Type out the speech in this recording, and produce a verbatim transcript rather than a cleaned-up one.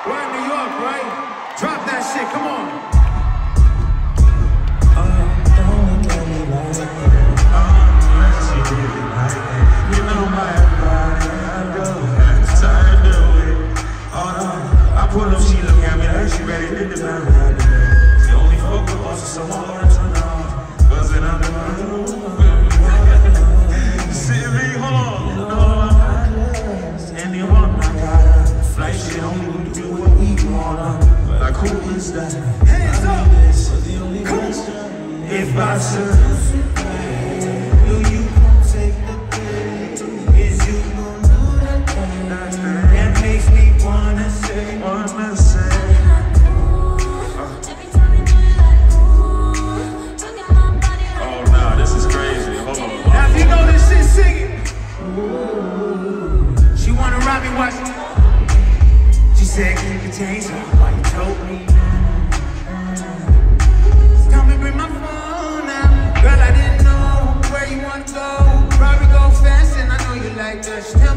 We're in New York, right? Drop that shit, come on. Oh, don't look at me like that. Oh, unless you really like that. You know my body, I do. It's time to do it. Oh no, I pull up, she look at me like she ready to do it. She only fuck with us, so I'm gonna turn off. Buzzing on the road. Sit me home, no, I'm not. Anyone I got a flight shit on me, do what we want. Like who is that? Hands up! The only question, if I surf, will you come take the day? Is you gonna do that thing that makes me wanna say, wanna say? Oh nah, this is crazy. Hold on. Now if you know this shit, sing it. She wanna ride me, watch me. She said, keep the change up, why you told me? Tell me, bring my phone now. Girl, I didn't know where you want to go. Probably go fast, and I know you like that. She tell